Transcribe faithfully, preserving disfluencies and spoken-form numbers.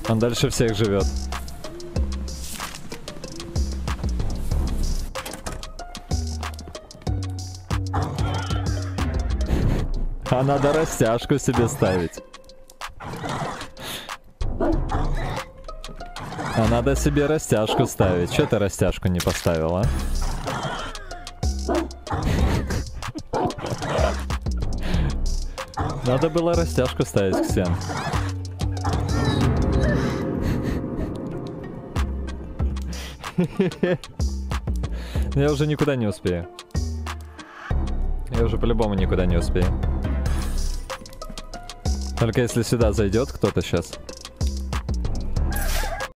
Он дальше всех живет. А надо растяжку себе ставить. А надо себе растяжку ставить. Че ты растяжку не поставил, а? Надо было растяжку ставить, Ксен. Я уже никуда не успею. Я уже по-любому никуда не успею. Только если сюда зайдет кто-то сейчас.